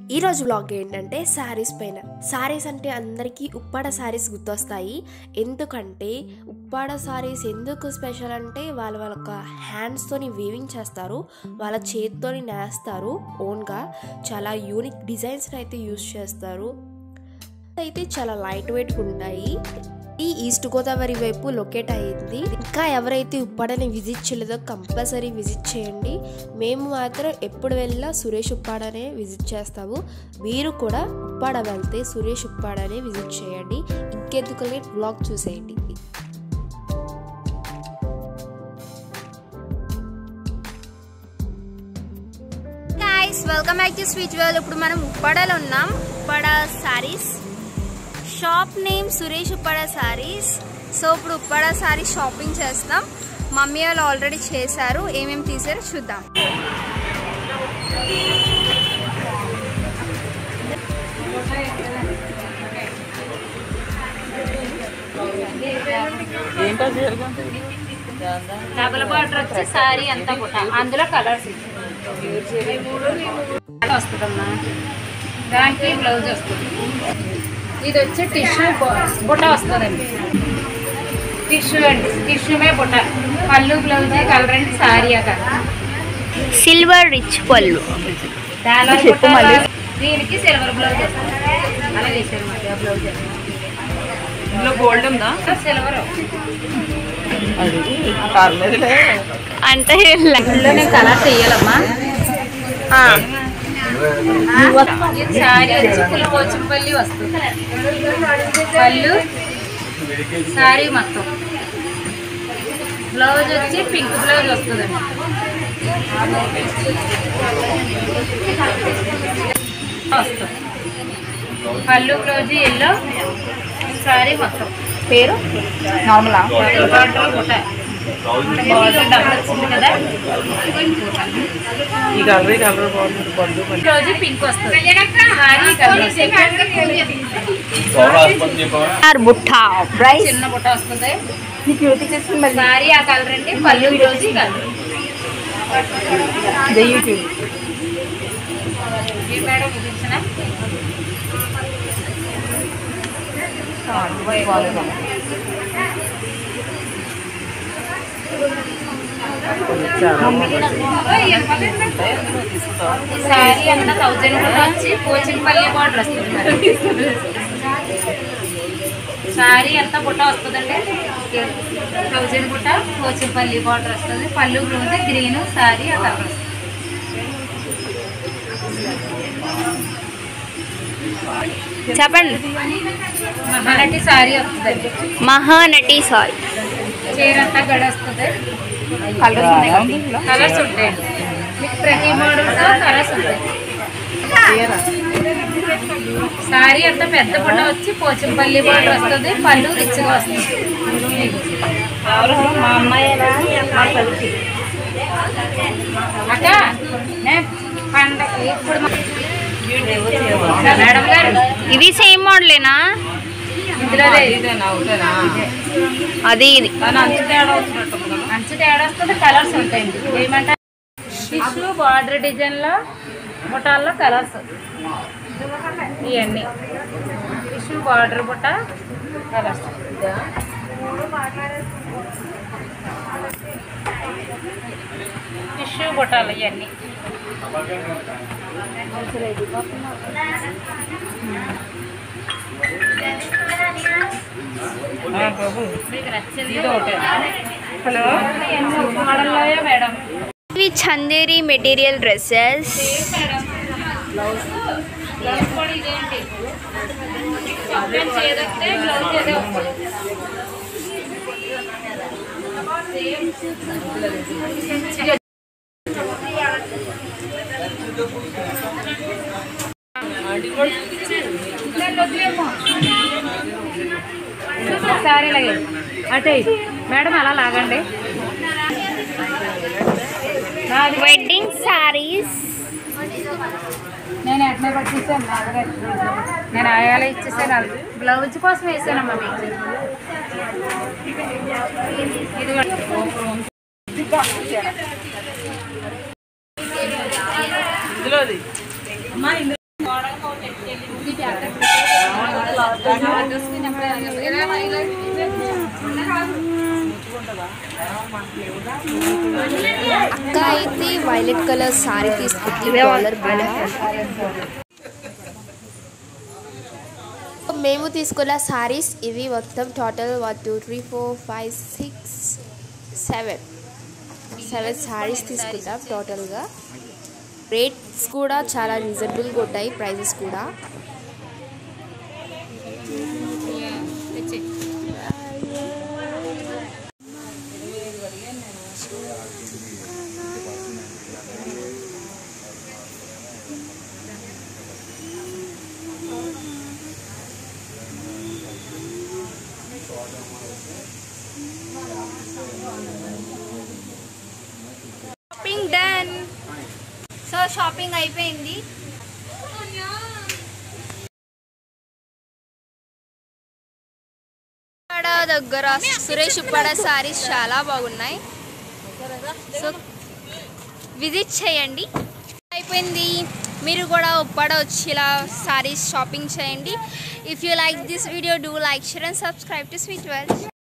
ఈ రోజు వ్లాగ్ ఏంటంటే శారీస్ పైన. శారీస్ అంటే అందరికీ ఉప్పాడ శారీస్ గుర్తొస్తాయి. ఎందుకంటే ఉప్పాడ శారీస్ ఎందుకు స్పెషల్ అంటే వాళ్ళ హ్యాండ్స్తోని వీవింగ్ చేస్తారు, వాళ్ళ చేతితోని నేస్తారు ఓన్గా. చాలా యూనిక్ డిజైన్స్ అయితే యూజ్ చేస్తారు. అయితే చాలా లైట్ వెయిట్గా ఉంటాయి. ఈ ఈస్ట్ గోదావరి వైపు లొకేట్ అయ్యింది. ఇంకా ఎవరైతే ఉప్పాడని విజిట్ చేయలేదో కంపల్సరీ విజిట్ చేయండి. మేము మాత్రం ఎప్పుడు వెళ్ళినా సురేష్ ఉప్పాడనే విజిట్ చేస్తాము. మీరు కూడా ఉప్పాడ వెళ్తే సురేష్ ఉప్పాడనే విజిట్ చేయండి. ఇంకెందుకని వ్లాగ్ చూసేయండి. Guys, welcome back to sweet world. ఇప్పుడు మనం ఉప్పాడలో ఉన్నాం. Uppada saris shop name Suresh Uppada saris. So ఇప్పుడు ఉప్పాడ సారీస్ షాపింగ్ చేస్తాం. మమ్మీ వాళ్ళు ఆల్రెడీ చేశారు. ఏమేమి తీసారో చూద్దాం. డబుల్ బార్డర్ వచ్చి సారీ అంతా అందులో కలర్స్ వస్తుందమ్మా. దానికి బ్లౌజ్ వస్తుంది. ఇది వచ్చి టిష్యూ బుట్ట వస్తుందండి. టిష్యూ అండి, టిష్యూమే బుట్ట. పళ్ళు బ్లౌజ్ కలర్ అండి. సారీ సిల్వర్ రిచ్ పళ్ళు, దీనికి సిల్వర్ బ్లౌజ్ వస్తుంది. అలా వేసారు మాట బ్లౌజ్. ఇందులో గోల్డ్ ఉందా? సిల్వర్ అంటే నేను కలర్ చెయ్యాలమ్మా. సారీ వచ్చి ఫుల్ పోచంపల్లి వస్తుంది. పళ్ళు సారీ మొత్తం. బ్లౌజ్ వచ్చి పింక్ బ్లౌజ్ వస్తుందండి. వస్తుంది పళ్ళు బ్లౌజ్ ఎల్లో సారీ మొత్తం. పేరు నార్మలా రోజు పింక్ వస్తుంది. చిన్న బుట్ట వస్తుంది. సారీ ఆ కలర్ అండి. పళ్ళు రోజు కలర్. మేడం ఇది ఇచ్చిన సారీ అంతా 1000 కూడా వచ్చి పోచంపల్లి బార్డర్ వస్తుంది. సారీ అంతా బుట్ట వస్తుందండి. 1000 బుట్ట పోచంపల్లి బార్డర్ వస్తుంది. పళ్ళు బ్లౌజ్ గ్రీన్ సారీ ఆ కలర్ వస్తుంది. చెప్పండి. మహానటి సారీ వస్తుందండి. మహానటి సారీ. చీర అంతా గడ వస్తుంది. కలర్స్ ఉంటాయండి. మీకు ప్రతి మోడల్స్ కలర్స్ ఉంటాయి. సారీ అంతా పెద్ద బుట్ట వచ్చి పోచంపల్లి బార్డర్ వస్తుంది. పళ్ళు రిచ్గా వస్తుంది. మా అమ్మాయి అక్క పండగ ఇప్పుడు మేడం గారు ఇది సేమ్ మోడలేనా? ఇందులో అది ఇది అంచు తేడా వస్తుంది. కలర్స్ ఉంటాయండి. ఏమంటారు? టిష్యూ బార్డర్ డిజైన్లో బుట్టాల్లో కలర్స్ ఇవన్నీ. టిష్యూ బార్డర్ బుట్ట కలర్స్. టిష్యూ బుట్టాలు ఇవన్నీ. మీకు నచ్చింది హలో మోడల్లో మేడం. ఇవి చందేరి మెటీరియల్ డ్రెస్సెస్. బ్లౌజ్ కూడా ఇదేంటి చేయదంటే బ్లౌజ్ ఏదో సారీ లాగే అంటే మేడం అలా లాగండి. వెడ్డింగ్ సారీస్. నేను ఎట్లా పట్టించాను. నేను ఆయాలు ఇచ్చేసాను. బ్లౌజ్ కోసం వేసానమ్మా మీకు. ఇది అక్క అయితే వైలెట్ కలర్ సారీ తీసుకుంది డాలర్ బిల్. మేము తీసుకున్న సారీస్ ఇవి మొత్తం టోటల్ 1 2 3 4 5 6 7 సారీస్ తీసుకున్నాం టోటల్గా. రేట్స్ కూడా చాలా రీజనబుల్గా ఉంటాయి, ప్రైజెస్ కూడా. Shopping done. సో షాపింగ్ అయిపోయింది. దగ్గర సురేష్ ఉప్పాడ సారీస్ చాలా బాగున్నాయి, సో విజిట్ చేయండి. అయిపోయింది, మీరు కూడా ఉప్పాడ వచ్చి ఇలా సారీస్ షాపింగ్ చేయండి. If you like this video, do like, share and subscribe to sweet world.